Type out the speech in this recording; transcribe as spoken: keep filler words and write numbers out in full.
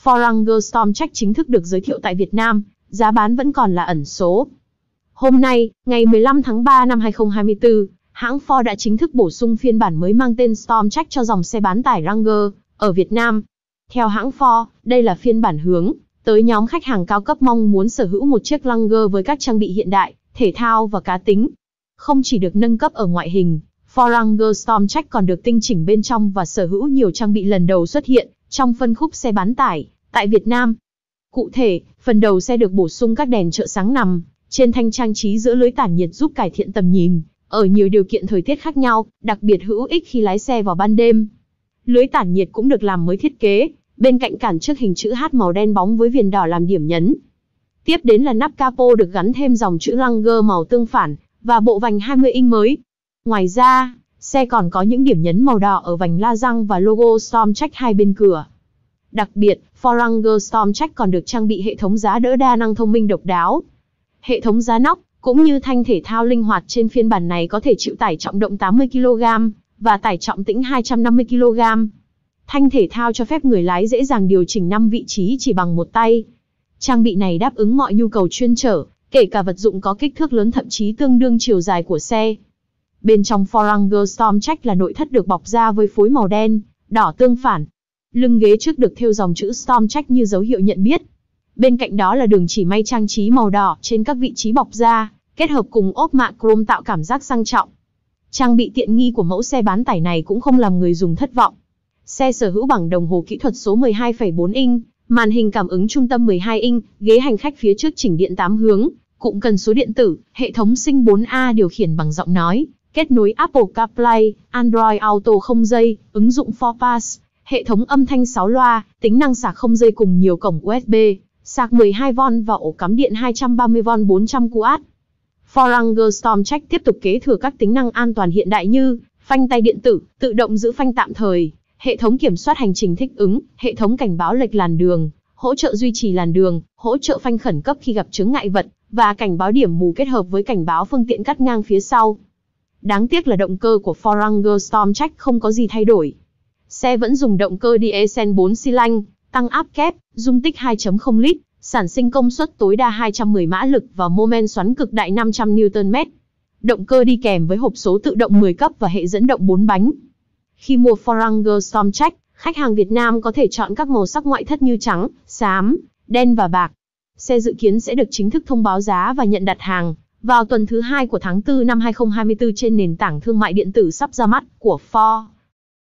Forerunner Stormtrack chính thức được giới thiệu tại Việt Nam, giá bán vẫn còn là ẩn số. Hôm nay, ngày mười lăm tháng ba năm hai nghìn không trăm hai mươi tư, hãng Ford đã chính thức bổ sung phiên bản mới mang tên Stormtrack cho dòng xe bán tải Ranger ở Việt Nam. Theo hãng Ford, đây là phiên bản hướng tới nhóm khách hàng cao cấp mong muốn sở hữu một chiếc Ranger với các trang bị hiện đại, thể thao và cá tính. Không chỉ được nâng cấp ở ngoại hình, Forerunner Stormtrack còn được tinh chỉnh bên trong và sở hữu nhiều trang bị lần đầu xuất hiện trong phân khúc xe bán tải tại Việt Nam. Cụ thể, phần đầu xe được bổ sung các đèn trợ sáng nằm trên thanh trang trí giữa lưới tản nhiệt giúp cải thiện tầm nhìn ở nhiều điều kiện thời tiết khác nhau, đặc biệt hữu ích khi lái xe vào ban đêm. Lưới tản nhiệt cũng được làm mới thiết kế, bên cạnh cản trước hình chữ H màu đen bóng với viền đỏ làm điểm nhấn. Tiếp đến là nắp capo được gắn thêm dòng chữ Ranger màu tương phản và bộ vành hai mươi inch mới. Ngoài ra, xe còn có những điểm nhấn màu đỏ ở vành la răng và logo Stormtrack hai bên cửa. Đặc biệt, Forerunner Stormtrack còn được trang bị hệ thống giá đỡ đa năng thông minh độc đáo. Hệ thống giá nóc, cũng như thanh thể thao linh hoạt trên phiên bản này có thể chịu tải trọng động tám mươi ki lô gam và tải trọng tĩnh hai trăm năm mươi ki lô gam. Thanh thể thao cho phép người lái dễ dàng điều chỉnh năm vị trí chỉ bằng một tay. Trang bị này đáp ứng mọi nhu cầu chuyên chở, kể cả vật dụng có kích thước lớn thậm chí tương đương chiều dài của xe. Bên trong Forerunner Stormtrack là nội thất được bọc da với phối màu đen, đỏ tương phản. Lưng ghế trước được thêu dòng chữ Stormtrack như dấu hiệu nhận biết. Bên cạnh đó là đường chỉ may trang trí màu đỏ trên các vị trí bọc da, kết hợp cùng ốp mạ chrome tạo cảm giác sang trọng. Trang bị tiện nghi của mẫu xe bán tải này cũng không làm người dùng thất vọng. Xe sở hữu bảng đồng hồ kỹ thuật số mười hai phẩy bốn inch, màn hình cảm ứng trung tâm mười hai inch, ghế hành khách phía trước chỉnh điện tám hướng, cụm cần số điện tử, hệ thống Sync bốn A điều khiển bằng giọng nói, kết nối Apple CarPlay, Android Auto không dây, ứng dụng For Pass, hệ thống âm thanh sáu loa, tính năng sạc không dây cùng nhiều cổng u ét bê, sạc mười hai vôn và ổ cắm điện hai trăm ba mươi vôn bốn trăm oát. Forerunner Stormtrack tiếp tục kế thừa các tính năng an toàn hiện đại như phanh tay điện tử, tự động giữ phanh tạm thời, hệ thống kiểm soát hành trình thích ứng, hệ thống cảnh báo lệch làn đường, hỗ trợ duy trì làn đường, hỗ trợ phanh khẩn cấp khi gặp chướng ngại vật, và cảnh báo điểm mù kết hợp với cảnh báo phương tiện cắt ngang phía sau. Đáng tiếc là động cơ của Forerunner Stormtrack không có gì thay đổi. Xe vẫn dùng động cơ diesel bốn xi lanh, tăng áp kép, dung tích hai phẩy không lít, sản sinh công suất tối đa hai trăm mười mã lực và mô men xoắn cực đại năm trăm niu tơn mét. Động cơ đi kèm với hộp số tự động mười cấp và hệ dẫn động bốn bánh. Khi mua Forerunner Stormtrack, khách hàng Việt Nam có thể chọn các màu sắc ngoại thất như trắng, xám, đen và bạc. Xe dự kiến sẽ được chính thức thông báo giá và nhận đặt hàng vào tuần thứ hai của tháng tư năm hai nghìn không trăm hai mươi tư trên nền tảng thương mại điện tử sắp ra mắt của Ford.